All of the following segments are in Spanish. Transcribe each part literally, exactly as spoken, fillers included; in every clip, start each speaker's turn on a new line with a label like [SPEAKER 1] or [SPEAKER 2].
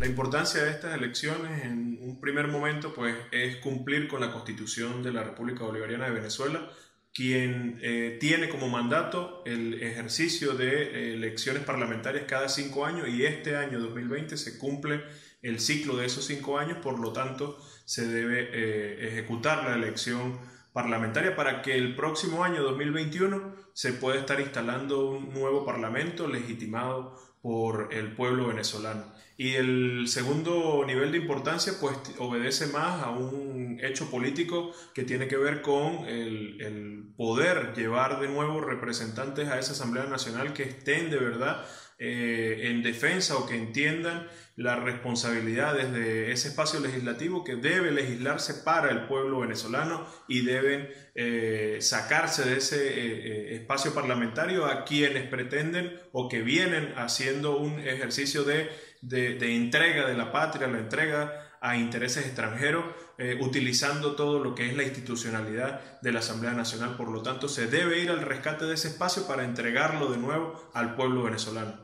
[SPEAKER 1] La importancia de estas elecciones en un primer momento pues, es cumplir con la Constitución de la República Bolivariana de Venezuela, quien eh, tiene como mandato el ejercicio de eh, elecciones parlamentarias cada cinco años, y este año dos mil veinte se cumple el ciclo de esos cinco años. Por lo tanto se debe eh, ejecutar la elección parlamentaria para que el próximo año dos mil veintiuno se pueda estar instalando un nuevo parlamento legitimado por el pueblo venezolano. Y el segundo nivel de importancia pues obedece más a un hecho político que tiene que ver con el, el poder llevar de nuevo representantes a esa Asamblea Nacional que estén de verdad eh, en defensa o que entiendan las responsabilidades de ese espacio legislativo que debe legislarse para el pueblo venezolano, y deben eh, sacarse de ese eh, espacio parlamentario a quienes pretenden o que vienen haciendo un ejercicio de, de, de entrega de la patria, la entrega a intereses extranjeros, eh, utilizando todo lo que es la institucionalidad de la Asamblea Nacional. Por lo tanto, se debe ir al rescate de ese espacio para entregarlo de nuevo al pueblo venezolano.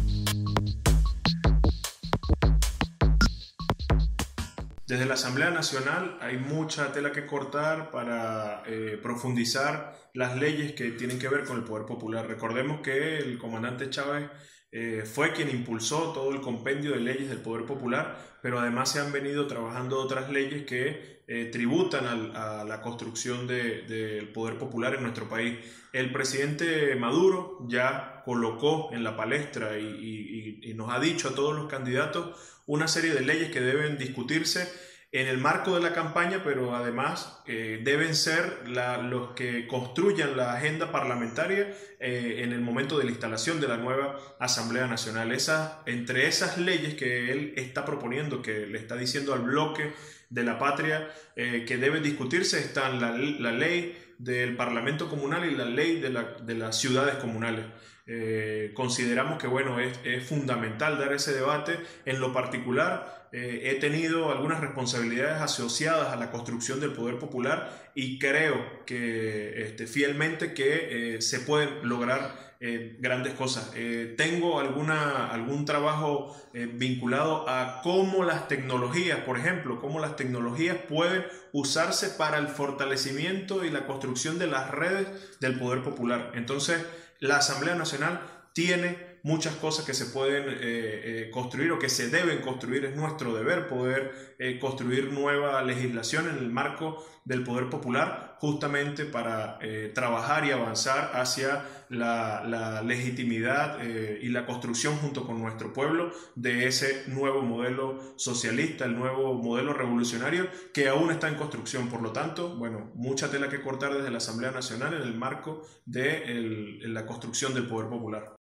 [SPEAKER 1] Desde la Asamblea Nacional hay mucha tela que cortar para eh, profundizar las leyes que tienen que ver con el poder popular. Recordemos que el comandante Chávez eh, fue quien impulsó todo el compendio de leyes del poder popular, pero además se han venido trabajando otras leyes que eh, tributan al, a la construcción de, del poder popular en nuestro país. El presidente Maduro ya colocó en la palestra y, y, y nos ha dicho a todos los candidatos una serie de leyes que deben discutirse en el marco de la campaña, pero además eh, deben ser la, los que construyan la agenda parlamentaria eh, en el momento de la instalación de la nueva Asamblea Nacional. Esa, entre esas leyes que él está proponiendo, que le está diciendo al bloque de la patria eh, que deben discutirse, están la, la ley del Parlamento Comunal y la ley de, la, de las ciudades comunales. Eh, consideramos que bueno, es, es fundamental dar ese debate. En lo particular, eh, he tenido algunas responsabilidades asociadas a la construcción del poder popular y creo que este, fielmente que eh, se pueden lograr eh, grandes cosas. Eh, tengo alguna, algún trabajo eh, vinculado a cómo las tecnologías, por ejemplo, cómo las tecnologías pueden usarse para el fortalecimiento y la construcción de las redes del poder popular. Entonces, la Asamblea Nacional tiene muchas cosas que se pueden eh, eh, construir o que se deben construir. Es nuestro deber poder eh, construir nueva legislación en el marco del poder popular, justamente para eh, trabajar y avanzar hacia la, la legitimidad eh, y la construcción junto con nuestro pueblo de ese nuevo modelo socialista, el nuevo modelo revolucionario que aún está en construcción. Por lo tanto, bueno, mucha tela que cortar desde la Asamblea Nacional en el marco de el, la construcción del poder popular.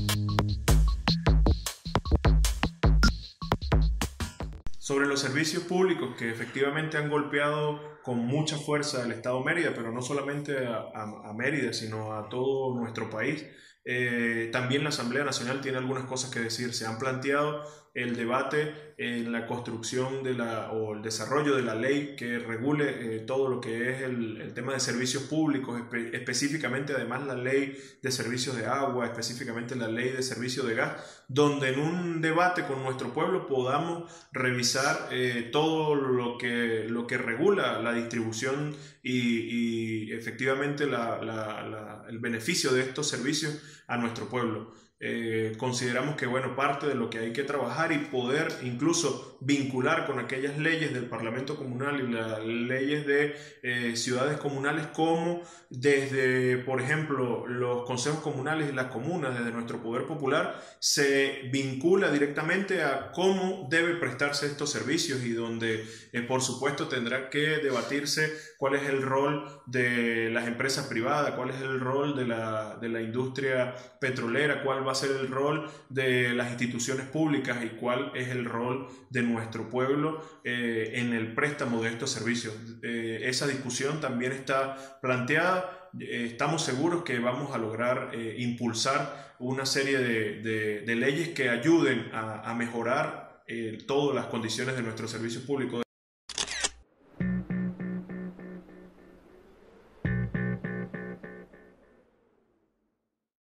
[SPEAKER 1] Sobre los servicios públicos que efectivamente han golpeado con mucha fuerza el Estado Mérida, pero no solamente a, a, a Mérida, sino a todo nuestro país, eh, también la Asamblea Nacional tiene algunas cosas que decir. Se han planteado el debate en la construcción de la, o el desarrollo de la ley que regule eh, todo lo que es el, el tema de servicios públicos, espe específicamente además la ley de servicios de agua, específicamente la ley de servicios de gas, donde en un debate con nuestro pueblo podamos revisar eh, todo lo que, lo que regula la distribución y, y efectivamente la, la, la, el beneficio de estos servicios a nuestro pueblo. Eh, consideramos que bueno, parte de lo que hay que trabajar y poder incluso vincular con aquellas leyes del Parlamento Comunal y las leyes de eh, ciudades comunales, como desde, por ejemplo, los consejos comunales y las comunas, desde nuestro poder popular, se vincula directamente a cómo debe prestarse estos servicios, y donde eh, por supuesto tendrá que debatirse cuál es el rol de las empresas privadas, cuál es el rol de la, de la industria petrolera, cuál va a ser el rol de las instituciones públicas y cuál es el rol de nuestro pueblo eh, en el préstamo de estos servicios. Eh, esa discusión también está planteada. Eh, estamos seguros que vamos a lograr eh, impulsar una serie de, de, de leyes que ayuden a, a mejorar eh, todas las condiciones de nuestros servicios públicos.